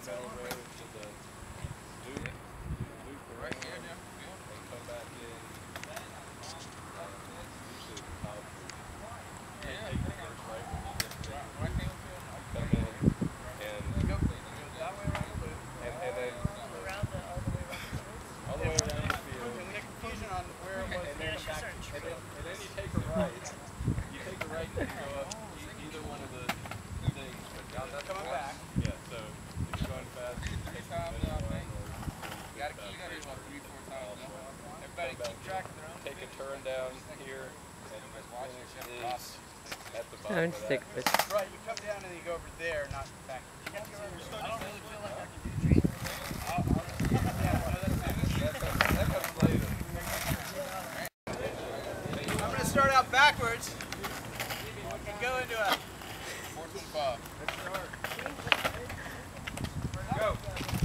Take a turn down here, and at the bottom. I'm sick of it. Right, you come down and you go over there, not back. I don't really feel like I can do trees. I'm going to start out backwards and go into a 425. Let's start. Go.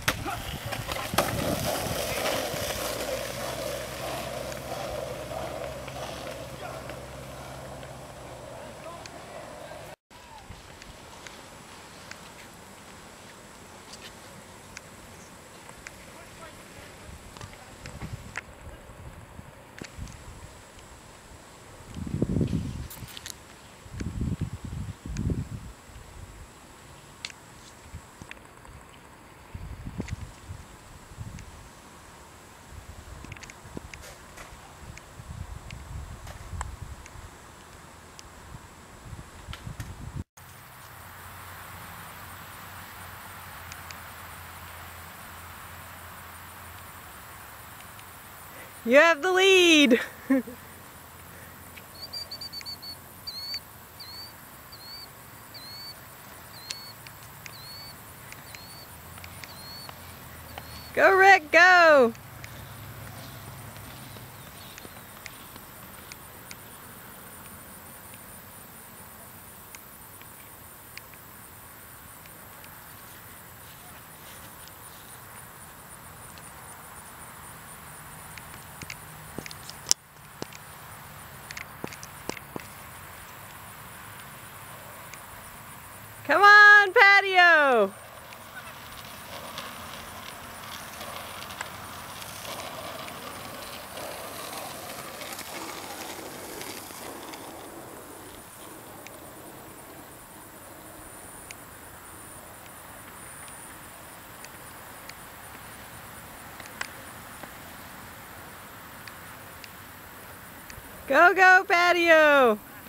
You have the lead! Go, Rick, go! Come on, patio! Go, go, patio!